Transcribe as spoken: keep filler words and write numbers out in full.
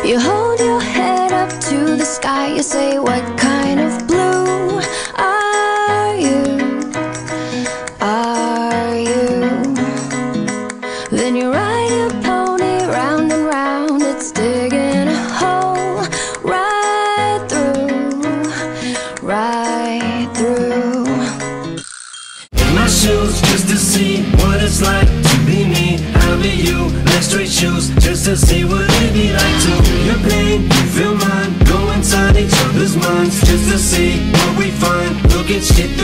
You hold your head up to the sky. You say, what kind of blue are you? Are you? Then you ride your pony round and round. It's digging a hole right through, right through. In my shoes, just to see what it's like to be me. I'll be you, like straight shoes, just to see what it'd be like to feel your pain, you feel mine. Go inside each other's minds, just to see what we find. Look at shit